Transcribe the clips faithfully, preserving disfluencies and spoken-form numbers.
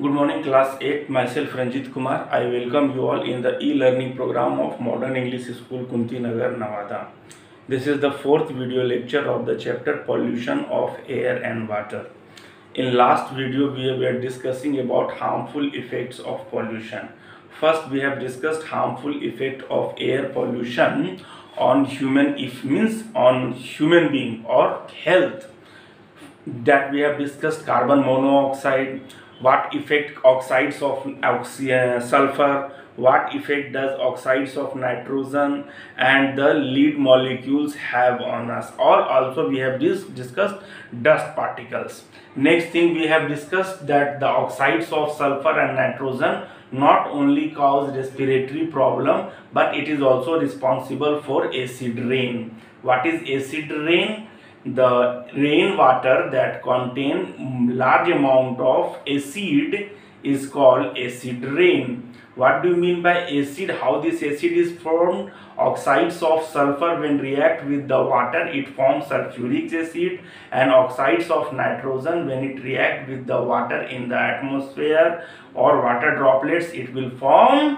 Good morning, class eight. Myself Ranjit Kumar. I welcome you all in the e-learning program of Modern English School, Kunti Nagar, Nevada. This is the fourth video lecture of the chapter Pollution of Air and Water. In last video, we were discussing about harmful effects of pollution. First, we have discussed harmful effect of air pollution on human, if means on human being or health. That we have discussed carbon monoxide, what effect oxides of oxy, uh, sulfur, what effect does oxides of nitrogen and the lead molecules have on us, or also we have dis discussed dust particles. Next thing we have discussed that the oxides of sulfur and nitrogen not only cause respiratory problem but it is also responsible for acid rain. What is acid rain? The rainwater that contain large amount of acid is called acid rain. What do you mean by acid? How this acid is formed? Oxides of sulfur when react with the water it forms sulfuric acid, and oxides of nitrogen when it react with the water in the atmosphere or water droplets it will form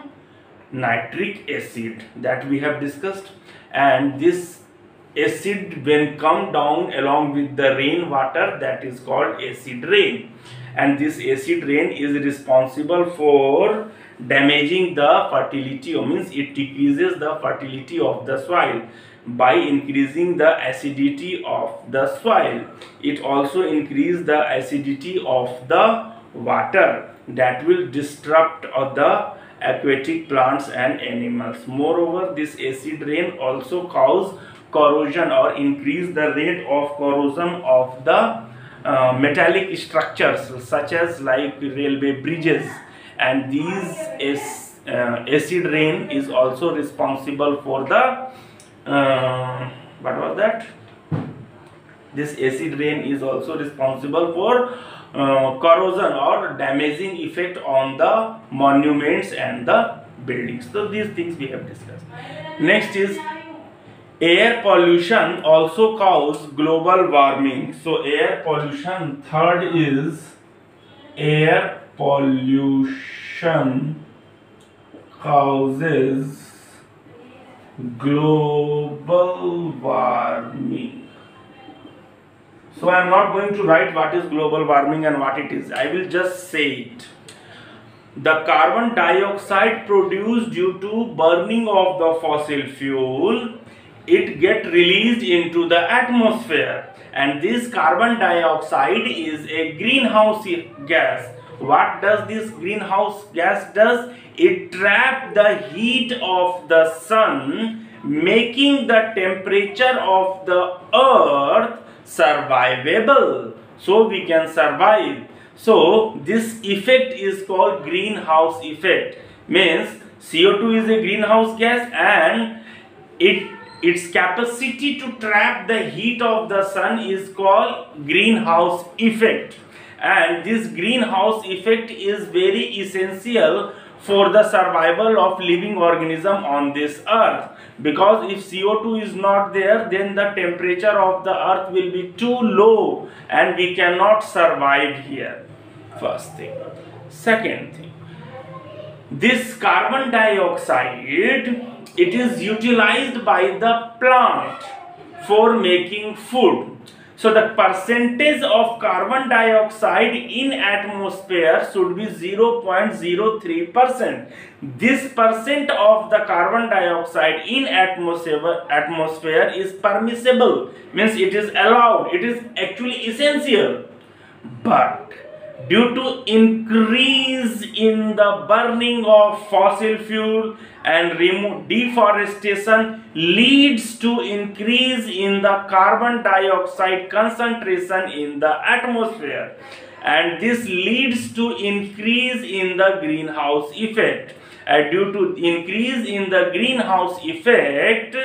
nitric acid, that we have discussed. And this acid when come down along with the rainwater, that is called acid rain, and this acid rain is responsible for damaging the fertility, or means it decreases the fertility of the soil by increasing the acidity of the soil. It also increases the acidity of the water, that will disrupt of the aquatic plants and animals. Moreover, this acid rain also cause corrosion or increase the rate of corrosion of the uh, metallic structures such as like railway bridges, and these is, uh, acid rain is also responsible for the uh, what was that this acid rain is also responsible for uh, corrosion or damaging effect on the monuments and the buildings. So these things we have discussed. Next is air pollution also causes global warming. So air pollution, third is air pollution causes global warming. So I am not going to write what is global warming and what it is. I will just say it. The carbon dioxide produced due to burning of the fossil fuel, it get released into the atmosphere, and this carbon dioxide is a greenhouse gas. What does this greenhouse gas does? It traps the heat of the sun, making the temperature of the earth survivable, so we can survive. So this effect is called greenhouse effect. Means C O two is a greenhouse gas, and it its capacity to trap the heat of the sun is called greenhouse effect, and this greenhouse effect is very essential for the survival of living organism on this earth, because if C O two is not there, then the temperature of the earth will be too low and we cannot survive here. First thing. Second thing, this carbon dioxide, it is utilized by the plant for making food. So the percentage of carbon dioxide in atmosphere should be zero point zero three percent. This percent of the carbon dioxide in atmosphere atmosphere is permissible, means it is allowed, it is actually essential. But due to increase in the burning of fossil fuel and remove deforestation leads to increase in the carbon dioxide concentration in the atmosphere, and this leads to increase in the greenhouse effect. And due to increase in the greenhouse effect,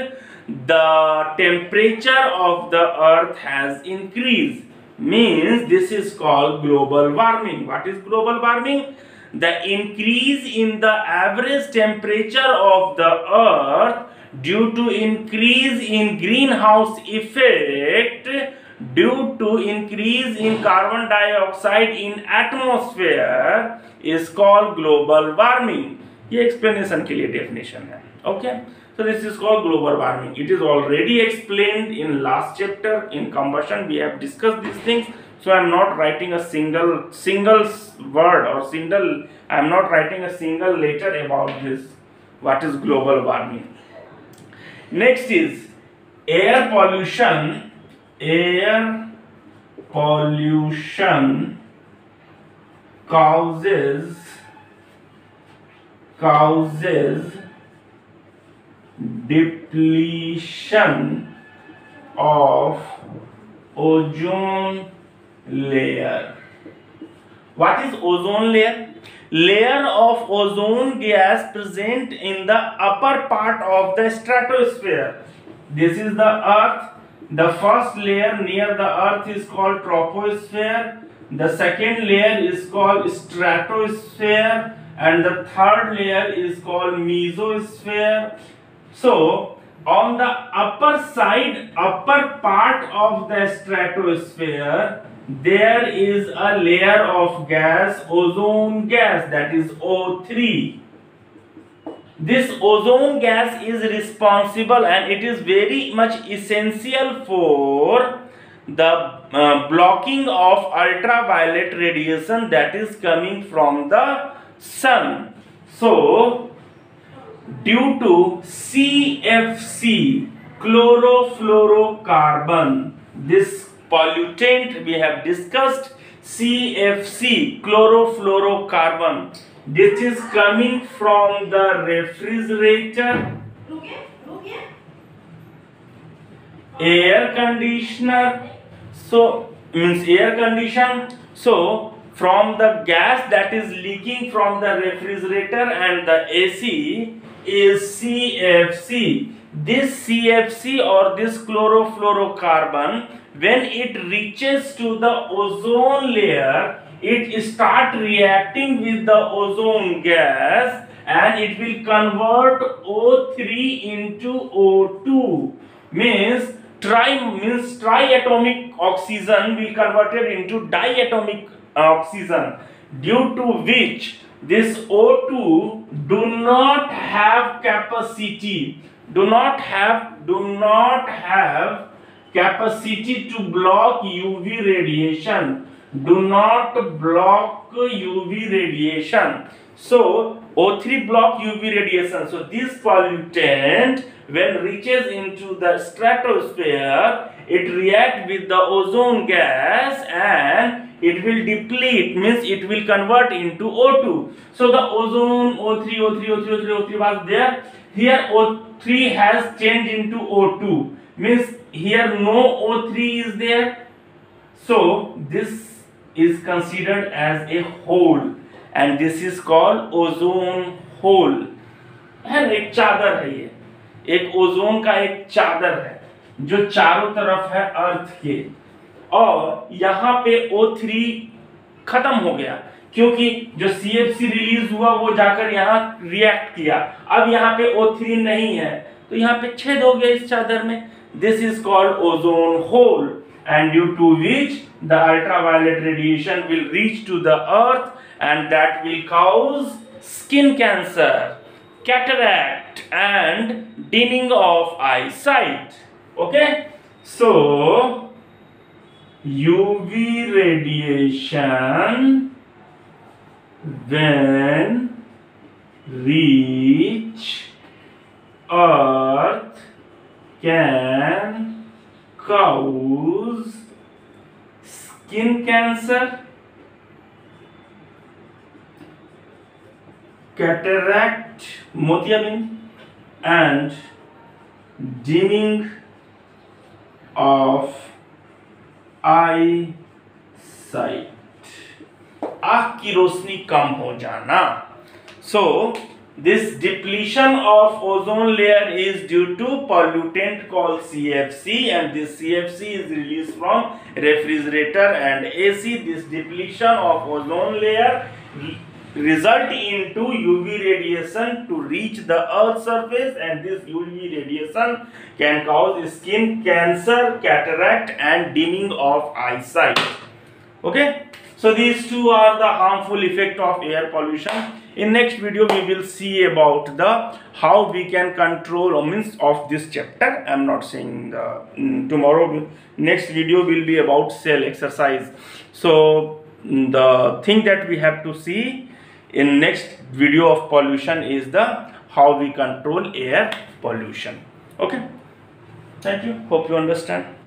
the temperature of the earth has increased. Means this is called global warming. What is global warming? The increase in the average temperature of the earth due to increase in greenhouse effect due to increase in carbon dioxide in atmosphere is called global warming. ये explanation के लिए definition है. Okay, so this is called global warming. It is already explained in last chapter in combustion. We have discussed these things. So I am not writing a single single word or single. I am not writing a single letter about this. What is global warming? Next is air pollution. Air pollution causes causes depletion of ozone layer. What is ozone layer? Layer of ozone gas present in the upper part of the stratosphere. This is the earth. The first layer near the earth is called troposphere. The second layer is called stratosphere, and the third layer is called mesosphere. So on the upper side, upper part of the stratosphere, there is a layer of gas, ozone gas, that is O three. This ozone gas is responsible, and it is very much essential for the uh, blocking of ultraviolet radiation that is coming from the sun. So due to C F C, chlorofluorocarbon, this pollutant we have discussed, C F C, chlorofluorocarbon, this is coming from the refrigerator, air conditioner, so means air condition. So from the gas that is leaking from the refrigerator and the A C is C F C. This C F C or this chlorofluorocarbon, when it reaches to the ozone layer, it start reacting with the ozone gas and it will convert O three into O two. Means tri means triatomic oxygen will converted into diatomic oxygen, due to which this O two do not have capacity, do not have, do not have capacity to block U V radiation, do not block U V radiation. So O three block U V radiation. So this pollutant, when reaches into the stratosphere, it react with the ozone gas and it will deplete, means it will convert into O two. So the ozone O three, O three, O three, O three, O three was there. Here O three has changed into O two. Means here no O three is there. So this is considered as a hole, and this is called ozone hole. है एक चादर है, ये एक ozone का एक चादर है जो चारों तरफ है अर्थ के, और यहाँ पे O थ्री खत्म हो गया क्योंकि जो C F C रिलीज हुआ वो जाकर यहाँ रिएक्ट किया. अब यहाँ पे O थ्री नहीं है तो यहाँ पे छेद हो गया इस चादर में. This is called ozone hole, and due to which the ultraviolet radiation will reach to the earth and that will cause skin cancer, cataract and dimming of eyesight. Okay, so U V radiation when reach earth can cause skin cancer, cataract, motiabind, and dimming of eyesight. आँख की रोशनी कम हो जाना. So this depletion of ozone layer is due to pollutant called C F C, and this C F C is released from refrigerator and A C. This depletion of ozone layer result into U V radiation to reach the earth's surface, and this U V radiation can cause skin cancer, cataract and dimming of eyesight. Okay, so these two are the harmful effect of air pollution. In next video we will see about the how we can control or means of this chapter. I am not saying the, mm, tomorrow next video will be about cell exercise. So mm, the thing that we have to see in next video of pollution is the how we control air pollution. Okay, thank you, hope you understand.